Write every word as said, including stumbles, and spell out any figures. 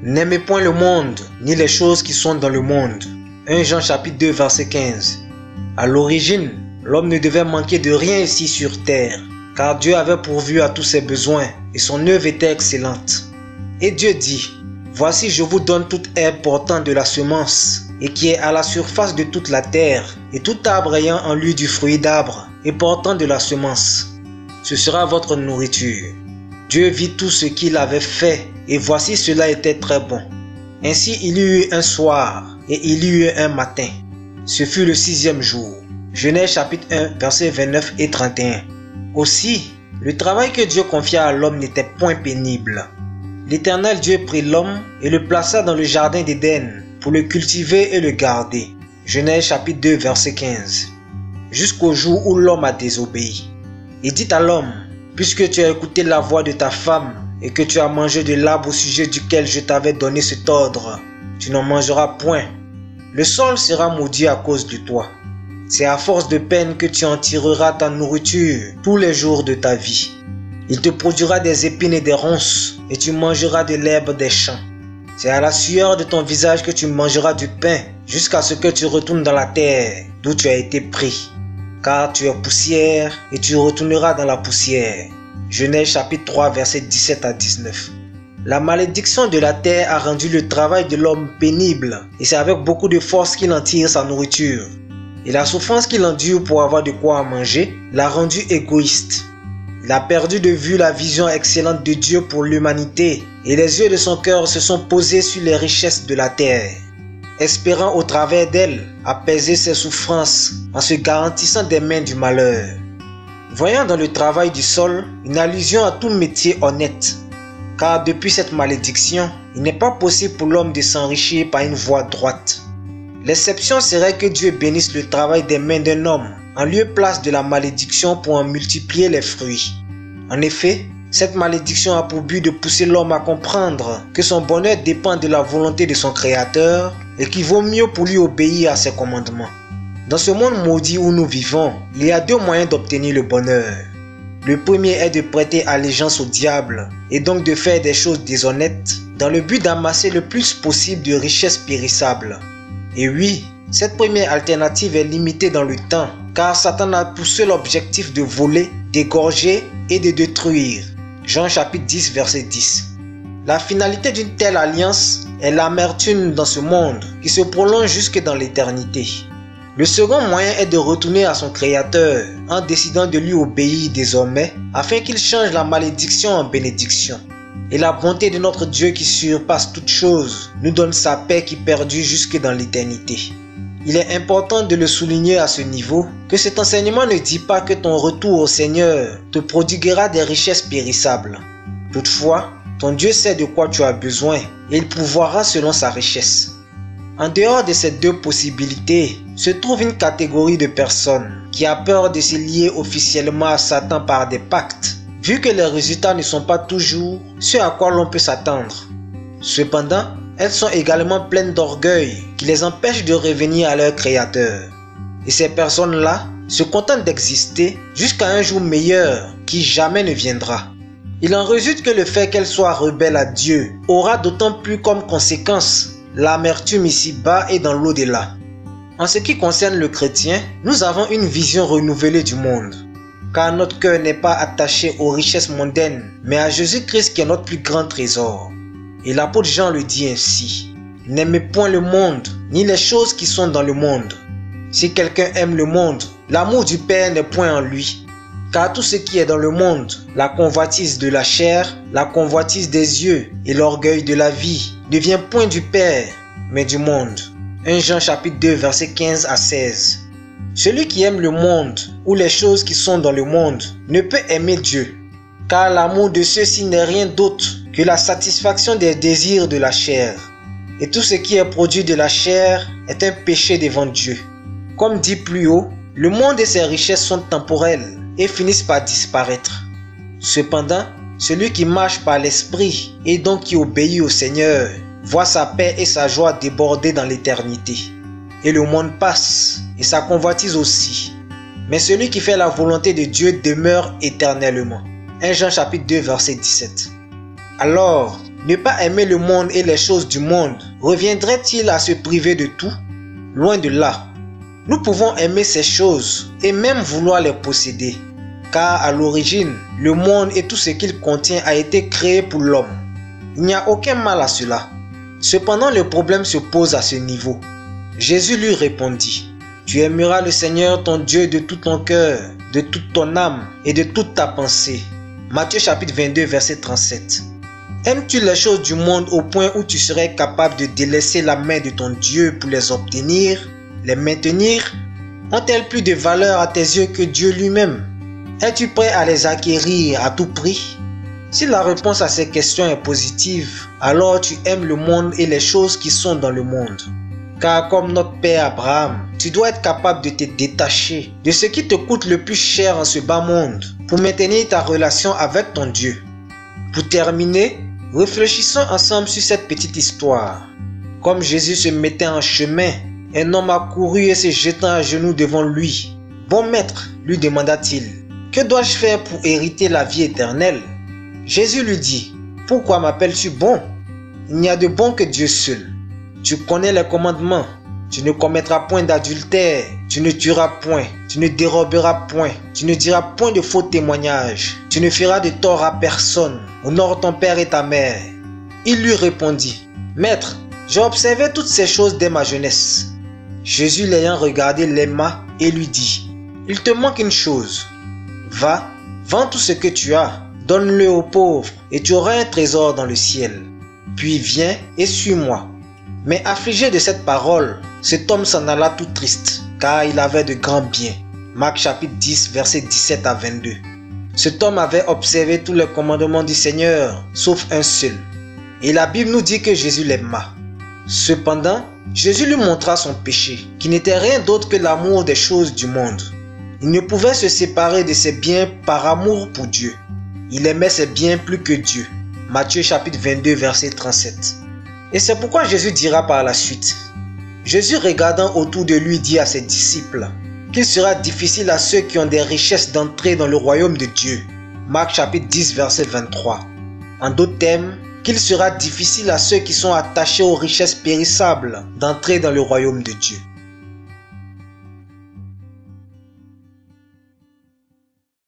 N'aimez point le monde, ni les choses qui sont dans le monde. premier Jean chapitre deux verset quinze. À l'origine, l'homme ne devait manquer de rien ici sur terre, car Dieu avait pourvu à tous ses besoins, et son œuvre était excellente. Et Dieu dit, « Voici je vous donne toute herbe portant de la semence, et qui est à la surface de toute la terre, et tout arbre ayant en lui du fruit d'arbre, et portant de la semence. Ce sera votre nourriture. » Dieu vit tout ce qu'il avait fait, et voici cela était très bon. Ainsi il y eut un soir, et il y eut un matin. Ce fut le sixième jour. Genèse chapitre un, versets vingt-neuf et trente et un. Aussi, le travail que Dieu confia à l'homme n'était point pénible. L'Éternel Dieu prit l'homme et le plaça dans le jardin d'Éden pour le cultiver et le garder. Genèse chapitre deux, verset quinze. Jusqu'au jour où l'homme a désobéi. Il dit à l'homme, puisque tu as écouté la voix de ta femme et que tu as mangé de l'arbre au sujet duquel je t'avais donné cet ordre, tu n'en mangeras point. Le sol sera maudit à cause de toi. C'est à force de peine que tu en tireras ta nourriture tous les jours de ta vie. Il te produira des épines et des ronces, et tu mangeras de l'herbe des champs. C'est à la sueur de ton visage que tu mangeras du pain, jusqu'à ce que tu retournes dans la terre, d'où tu as été pris. Car tu es poussière, et tu retourneras dans la poussière. Genèse chapitre trois, versets dix-sept à dix-neuf. La malédiction de la terre a rendu le travail de l'homme pénible, et c'est avec beaucoup de force qu'il en tire sa nourriture. Et la souffrance qu'il endure pour avoir de quoi manger l'a rendu égoïste. Il a perdu de vue la vision excellente de Dieu pour l'humanité, et les yeux de son cœur se sont posés sur les richesses de la terre, espérant au travers d'elle apaiser ses souffrances en se garantissant des mains du malheur. Voyant dans le travail du sol une allusion à tout métier honnête, car depuis cette malédiction, il n'est pas possible pour l'homme de s'enrichir par une voie droite. L'exception serait que Dieu bénisse le travail des mains d'un homme en lieu place de la malédiction pour en multiplier les fruits. En effet, cette malédiction a pour but de pousser l'homme à comprendre que son bonheur dépend de la volonté de son Créateur et qu'il vaut mieux pour lui obéir à ses commandements. Dans ce monde maudit où nous vivons, il y a deux moyens d'obtenir le bonheur. Le premier est de prêter allégeance au diable et donc de faire des choses déshonnêtes dans le but d'amasser le plus possible de richesses périssables. Et oui, cette première alternative est limitée dans le temps, car Satan a pour seul objectif de voler, d'égorger et de détruire. Jean chapitre dix, verset dix. La finalité d'une telle alliance est l'amertume dans ce monde qui se prolonge jusque dans l'éternité. Le second moyen est de retourner à son Créateur en décidant de lui obéir désormais afin qu'il change la malédiction en bénédiction. Et la bonté de notre Dieu qui surpasse toute chose nous donne sa paix qui perdure jusque dans l'éternité. Il est important de le souligner à ce niveau que cet enseignement ne dit pas que ton retour au Seigneur te prodiguera des richesses périssables. Toutefois, ton Dieu sait de quoi tu as besoin et il pourvoira selon sa richesse. En dehors de ces deux possibilités, se trouve une catégorie de personnes qui a peur de se lier officiellement à Satan par des pactes, vu que les résultats ne sont pas toujours ce à quoi l'on peut s'attendre. Cependant, elles sont également pleines d'orgueil qui les empêche de revenir à leur Créateur. Et ces personnes-là se contentent d'exister jusqu'à un jour meilleur qui jamais ne viendra. Il en résulte que le fait qu'elles soient rebelles à Dieu aura d'autant plus comme conséquence l'amertume ici-bas et dans l'au-delà. En ce qui concerne le chrétien, nous avons une vision renouvelée du monde. Car notre cœur n'est pas attaché aux richesses mondaines, mais à Jésus-Christ qui est notre plus grand trésor. Et l'apôtre Jean le dit ainsi, « N'aimez point le monde, ni les choses qui sont dans le monde. Si quelqu'un aime le monde, l'amour du Père n'est point en lui. Car tout ce qui est dans le monde, la convoitise de la chair, la convoitise des yeux et l'orgueil de la vie, ne vient point du Père, mais du monde. » premier Jean chapitre deux, versets quinze à seize. Celui qui aime le monde ou les choses qui sont dans le monde ne peut aimer Dieu, car l'amour de ceux-ci n'est rien d'autre que la satisfaction des désirs de la chair. Et tout ce qui est produit de la chair est un péché devant Dieu. Comme dit plus haut, le monde et ses richesses sont temporelles et finissent par disparaître. Cependant, celui qui marche par l'esprit et donc qui obéit au Seigneur voit sa paix et sa joie déborder dans l'éternité. Et le monde passe, et sa convoitise aussi. Mais celui qui fait la volonté de Dieu demeure éternellement. premier Jean chapitre deux, verset dix-sept. Alors, Ne pas aimer le monde et les choses du monde reviendrait-il à se priver de tout? Loin de là. Nous pouvons aimer ces choses et même vouloir les posséder. Car à l'origine, le monde et tout ce qu'il contient a été créé pour l'homme. Il n'y a aucun mal à cela. Cependant, le problème se pose à ce niveau. Jésus lui répondit: tu aimeras le Seigneur ton Dieu de tout ton cœur, de toute ton âme et de toute ta pensée. Matthieu chapitre vingt-deux, verset trente-sept. Aimes-tu les choses du monde au point où tu serais capable de délaisser la main de ton Dieu pour les obtenir, les maintenir? Ont-elles plus de valeur à tes yeux que Dieu lui-même? Es-tu prêt à les acquérir à tout prix? Si la réponse à ces questions est positive, alors tu aimes le monde et les choses qui sont dans le monde. Car comme notre père Abraham, tu dois être capable de te détacher de ce qui te coûte le plus cher en ce bas monde pour maintenir ta relation avec ton Dieu. Pour terminer, réfléchissons ensemble sur cette petite histoire. Comme Jésus se mettait en chemin, un homme accourut et se jetant à genoux devant lui. « Bon maître, lui demanda-t-il, que dois-je faire pour hériter la vie éternelle ?» Jésus lui dit: « Pourquoi m'appelles-tu bon? Il n'y a de bon que Dieu seul. Tu connais les commandements. Tu ne commettras point d'adultère, tu ne tueras point, tu ne déroberas point, tu ne diras point de faux témoignages, tu ne feras de tort à personne, honore ton père et ta mère. » Il lui répondit: « Maître, j'ai observé toutes ces choses dès ma jeunesse. » Jésus l'ayant regardé l'aima et lui dit: « Il te manque une chose. Va, vends tout ce que tu as, donne-le aux pauvres, et tu auras un trésor dans le ciel. Puis viens et suis-moi. » Mais affligé de cette parole, cet homme s'en alla tout triste, car il avait de grands biens. Marc chapitre dix, versets dix-sept à vingt-deux. Cet homme avait observé tous les commandements du Seigneur, sauf un seul. Et la Bible nous dit que Jésus l'aima. Cependant, Jésus lui montra son péché, qui n'était rien d'autre que l'amour des choses du monde. Il ne pouvait se séparer de ses biens par amour pour Dieu. Il aimait ses biens plus que Dieu. Matthieu chapitre vingt-deux, verset trente-sept. Et c'est pourquoi Jésus dira par la suite: Jésus, regardant autour de lui, dit à ses disciples qu'il sera difficile à ceux qui ont des richesses d'entrer dans le royaume de Dieu. Marc chapitre dix, verset vingt-trois. En d'autres termes, qu'il sera difficile à ceux qui sont attachés aux richesses périssables d'entrer dans le royaume de Dieu.